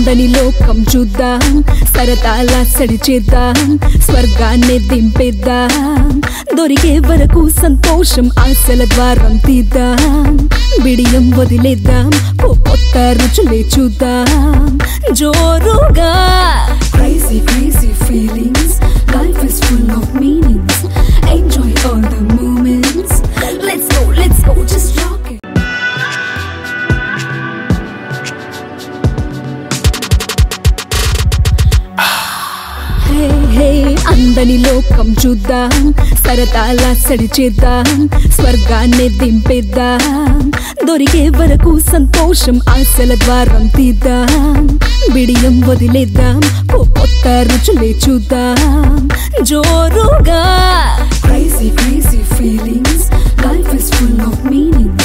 అందని లోకం చూద్దాం, సరదాల సడి చేద్దాం, స్వర్గాన్ని దింపేద్దాం. దొరికే వరకు సంతోషం ఆశల ద్వారం తీద్దాం. బిడియం వదిలేద్దాం, కొత్త రుచులే చూద్దాం జోరుగా. Crazy crazy feelings, life is full of meanings. Enjoy all the moments. Let's go, just rock it. Hey అందని లోకం చూద్దాం, సరదాల సడి చేద్దాం, స్వర్గాన్ని దింపేద్దాం. దొరికే వరకు సంతోషం ఆశల ద్వారం తీద్దాం. బిడియం వదిలేద్దాం, కొత్త రుచులే చూద్దాం జోరుగా. Crazy crazy feelings, life is full of meanings.